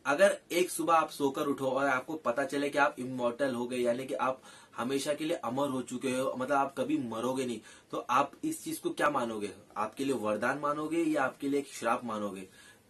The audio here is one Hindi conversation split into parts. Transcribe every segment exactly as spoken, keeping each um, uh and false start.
अगर एक सुबह आप सोकर उठो और आपको पता चले कि आप इमॉर्टल हो गए, यानी कि आप हमेशा के लिए अमर हो चुके हो, मतलब आप कभी मरोगे नहीं, तो आप इस चीज को क्या मानोगे? आपके लिए वरदान मानोगे या आपके लिए एक श्राप मानोगे?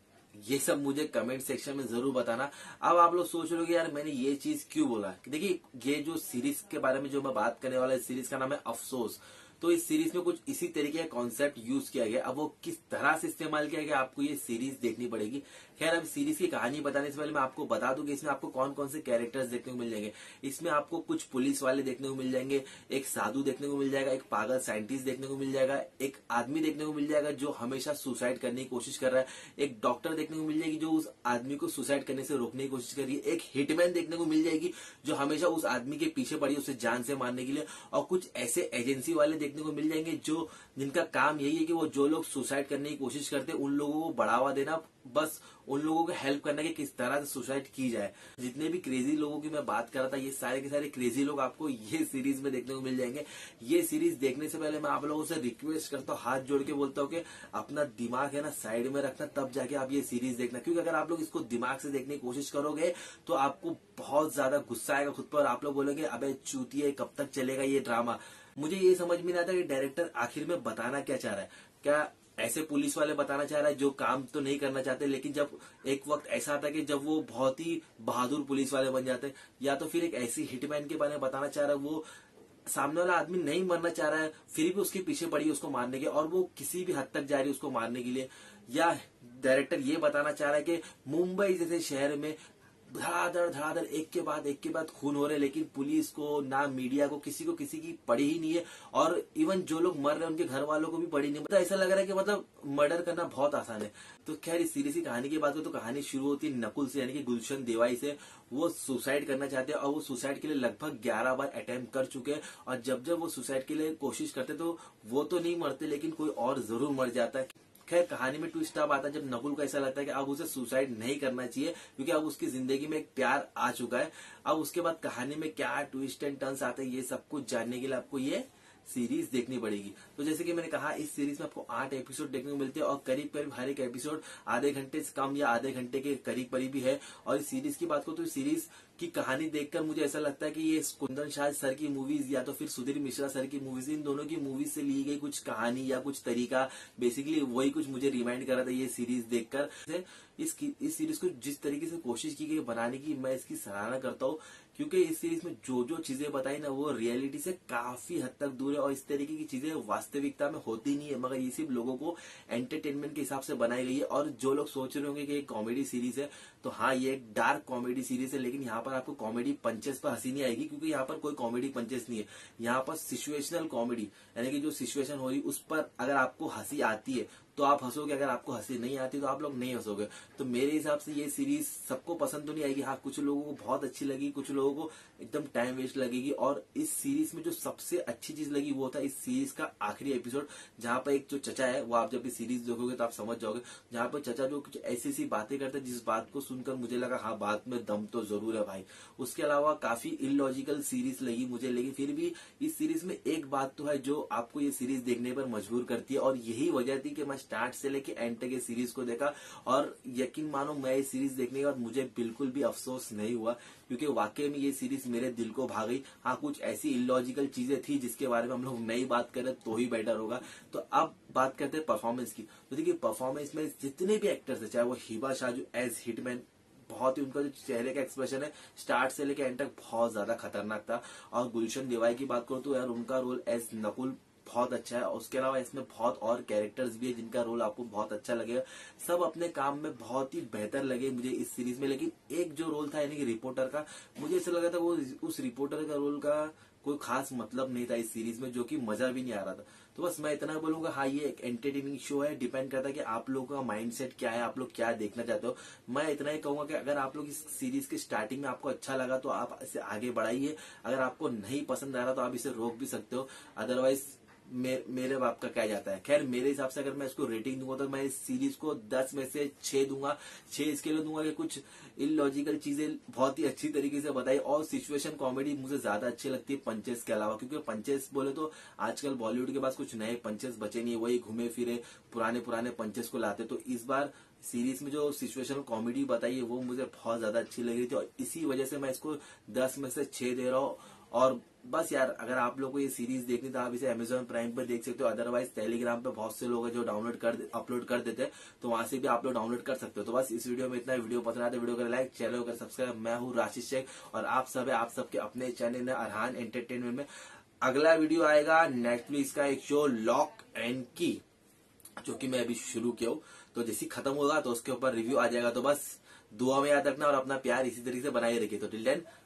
ये सब मुझे कमेंट सेक्शन में जरूर बताना। अब आप लोग सोच रहे हो कि यार मैंने ये चीज क्यों बोला। देखिए, ये जो सीरीज के बारे में जो मैं बात करने वाला, इस सीरीज का नाम है अफसोस। तो इस सीरीज में कुछ इसी तरीके का कॉन्सेप्ट यूज किया गया। अब वो किस तरह से इस्तेमाल किया गया, आपको ये सीरीज देखनी पड़ेगी। खैर, अब सीरीज की कहानी बताने से पहले मैं आपको बता दूं कि इसमें आपको कौन कौन से कैरेक्टर्स देखने को मिल जाएंगे। इसमें आपको कुछ पुलिस वाले देखने को मिल जाएंगे, एक साधु देखने को मिल जाएगा, एक पागल साइंटिस्ट देखने को मिल जाएगा, एक आदमी देखने को मिल जाएगा जो हमेशा सुसाइड करने की कोशिश कर रहा है, एक डॉक्टर देखने को मिल जाएगी जो उस आदमी को सुसाइड करने से रोकने की कोशिश कर रही है, एक हिटमैन देखने को मिल जाएगी जो हमेशा उस आदमी के पीछे पड़ी है उसे जान से मारने के लिए, और कुछ ऐसे एजेंसी वाले देखने को मिल जाएंगे जो जिनका काम यही है कि वो जो लोग सुसाइड करने की कोशिश करते हैं उन लोगों को बढ़ावा देना, बस उन लोगों को हेल्प करना कि किस तरह से सुसाइड की जाए। जितने भी क्रेजी लोगों की मैं बात कर रहा था, ये सारे के सारे क्रेजी लोग आपको ये सीरीज में देखने को मिल जाएंगे। ये सीरीज देखने से पहले मैं आप लोगों से रिक्वेस्ट करता हूँ, हाथ जोड़ के बोलता हूँ कि अपना दिमाग है ना साइड में रखना, तब जाके आप ये सीरीज देखना। क्योंकि अगर आप लोग इसको दिमाग से देखने की कोशिश करोगे तो आपको बहुत ज्यादा गुस्सा आएगा खुद पर, और आप लोग बोलोगे अबे चूतिए कब तक चलेगा ये ड्रामा। मुझे ये समझ में नहीं आता कि डायरेक्टर आखिर में बताना क्या चाह रहा है। क्या ऐसे पुलिस वाले बताना चाह रहा है जो काम तो नहीं करना चाहते, लेकिन जब एक वक्त ऐसा आता है कि जब वो बहुत ही बहादुर पुलिस वाले बन जाते हैं, या तो फिर एक ऐसी हिटमैन के बारे में बताना चाह रहा है, वो सामने वाला आदमी नहीं मरना चाह रहा है फिर भी उसके पीछे पड़ी है उसको मारने के, और वो किसी भी हद तक जा रही है उसको मारने के लिए। या डायरेक्टर ये बताना चाह रहा है कि मुंबई जैसे शहर में धड़ाधड़ धड़ाधड़ एक के बाद एक के बाद खून हो रहे, लेकिन पुलिस को ना मीडिया को किसी को किसी की पड़ी ही नहीं है, और इवन जो लोग मर रहे हैं उनके घर वालों को भी पड़ी नहीं। मतलब ऐसा लग रहा है कि मतलब मर्डर करना बहुत आसान है। तो खैर, इस सीरीज की कहानी की बात करें तो कहानी शुरू होती है नकुल से, यानी कि गुलशन देवाई से। वो सुसाइड करना चाहते हैं और वो सुसाइड के लिए लगभग ग्यारह बार अटेम्प्ट कर चुके हैं, और जब जब वो सुसाइड के लिए कोशिश करते तो वो तो नहीं मरते, लेकिन कोई और जरूर मर जाता है। खैर, कहानी में ट्विस्ट अब आता है जब नकुल को ऐसा लगता है कि अब उसे सुसाइड नहीं करना चाहिए क्योंकि अब उसकी जिंदगी में एक प्यार आ चुका है। अब उसके बाद कहानी में क्या ट्विस्ट एंड टर्न्स आते हैं, ये सब कुछ जानने के लिए आपको ये सीरीज देखनी पड़ेगी। तो जैसे कि मैंने कहा, इस सीरीज में आपको आठ एपिसोड देखने को मिलते हैं, और करीब करीब हर एक एपिसोड आधे घंटे से कम या आधे घंटे के करीब करीब ही है। और इस सीरीज की बात करूं तो इस सीरीज की कहानी देखकर मुझे ऐसा लगता है कि ये कुंदन शाह सर की मूवीज या तो फिर सुधीर मिश्रा सर की मूवीज, इन दोनों की मूवीज से ली गई कुछ कहानी या कुछ तरीका, बेसिकली वही कुछ मुझे रिमाइंड कर रहा था ये सीरीज देखकर। इस इस सीरीज को जिस तरीके से कोशिश की गई बनाने की, मैं इसकी सराहना करता हूँ, क्योंकि इस सीरीज में जो जो चीजें बताई ना वो रियलिटी से काफी हद तक दूर है, और इस तरीके की चीजें वास्तविकता में होती नहीं है, मगर ये सिर्फ लोगों को एंटरटेनमेंट के हिसाब से बनाई गई है। और जो लोग सोच रहे होंगे कि एक कॉमेडी सीरीज है, तो हाँ, ये एक डार्क कॉमेडी सीरीज है, लेकिन यहाँ पर आपको कॉमेडी पंचेस पर हंसी नहीं आएगी, क्योंकि यहाँ पर कोई कॉमेडी पंचेस नहीं है। यहाँ पर सिचुएशनल कॉमेडी, यानी कि जो सिचुएशन हो रही उस पर अगर आपको हंसी आती है तो आप हंसोगे, अगर आपको हंसी नहीं आती तो आप लोग नहीं हंसोगे। तो मेरे हिसाब से ये सीरीज सबको पसंद तो नहीं आएगी, हाँ कुछ लोगों को बहुत अच्छी लगी, कुछ लोगों को एकदम टाइम वेस्ट लगेगी। और इस सीरीज में जो सबसे अच्छी चीज लगी वो था इस सीरीज का आखिरी एपिसोड, जहां पर एक जो चचा है, वो आप जब इस सीरीज देखोगे तो आप समझ जाओगे, जहां पर चचा जो कुछ ऐसी ऐसी बातें करते हैं जिस बात को सुनकर मुझे लगा हाँ बात में दम तो जरूर है भाई। उसके अलावा काफी इलॉजिकल सीरीज लगी मुझे, लेकिन फिर भी इस सीरीज में एक बात तो है जो आपको ये सीरीज देखने पर मजबूर करती है, और यही वजह थी कि मैं स्टार्ट से लेके एंड तक ये सीरीज को देखा, और यकीन मानो मैं ये सीरीज देखने के बाद मुझे बिल्कुल भी अफसोस नहीं हुआ, क्योंकि वाकई में ये सीरीज मेरे दिल को भा गई। हाँ, कुछ ऐसी इलॉजिकल चीजें थी जिसके बारे में हम लोग नई बात करें तो ही बेटर होगा। तो अब बात करते हैं परफॉर्मेंस की। तो देखिए, परफॉर्मेंस में जितने भी एक्टर्स है, चाहे वो हिबा शाह जो एज हिटमैन, बहुत ही उनका जो चेहरे का एक्सप्रेशन है स्टार्ट से लेकर एंड तक बहुत ज्यादा खतरनाक था। और गुलशन देवाई की बात करूं तो यार उनका रोल एज नकुल बहुत अच्छा है, और उसके अलावा इसमें बहुत और कैरेक्टर्स भी है जिनका रोल आपको बहुत अच्छा लगेगा। सब अपने काम में बहुत ही बेहतर लगे मुझे इस सीरीज में, लेकिन एक जो रोल था यानी कि रिपोर्टर का, मुझे ऐसा लगा था वो उस रिपोर्टर का रोल का कोई खास मतलब नहीं था इस सीरीज में, जो कि मजा भी नहीं आ रहा था। तो बस मैं इतना बोलूंगा, हाँ ये एक एंटरटेनिंग शो है, डिपेंड करता है कि आप लोगों का माइंडसेट क्या है, आप लोग क्या देखना चाहते हो। मैं इतना ही कहूंगा कि अगर आप लोग इस सीरीज के स्टार्टिंग में आपको अच्छा लगा तो आप इसे आगे बढ़ाइए, अगर आपको नहीं पसंद आ रहा तो आप इसे रोक भी सकते हो, अदरवाइज मे, मेरे बाप का क्या जाता है। खैर, मेरे हिसाब से अगर मैं इसको रेटिंग दूंगा तो मैं इस सीरीज को दस में से छह दूंगा। छह इसके लिए दूंगा कि कुछ इलॉजिकल चीजें बहुत ही अच्छी तरीके से बताई, और सिचुएशन कॉमेडी मुझे ज्यादा अच्छी लगती है पंचेस के अलावा, क्योंकि पंचेस बोले तो आजकल बॉलीवुड के पास कुछ नए पंचेस बचे नहीं है, वही घूमे फिरे पुराने पुराने पंचेस को लाते। तो इस बार सीरीज में जो सिचुएशनल कॉमेडी बताई है वो मुझे बहुत ज्यादा अच्छी लग रही थी और इसी वजह से मैं इसको दस में से छह दे रहा हूँ। और बस यार, अगर आप लोग को ये सीरीज देखनी तो आप इसे अमेजोन प्राइम पर देख सकते हो, अदरवाइज टेलीग्राम पे बहुत से लोग हैं जो डाउनलोड कर अपलोड कर देते हैं, तो वहां से भी आप लोग डाउनलोड कर सकते हो। तो बस इस वीडियो में इतना। वीडियो पसंद आए तो वीडियो को लाइक, चैनल को सब्सक्राइब। मैं हूँ राशिश शेख और आप सब है आप सबके अपने चैनल है अरहान एंटरटेनमेंट में। अगला वीडियो आएगा नेटफ्लिक्स का एक शो लॉक एंड की, जो कि मैं अभी शुरू किया हूँ, तो जैसे खत्म होगा तो उसके ऊपर रिव्यू आ जाएगा। तो बस दुआ में याद रखना और अपना प्यार इसी तरीके से बनाए रखिए। तो टिल देन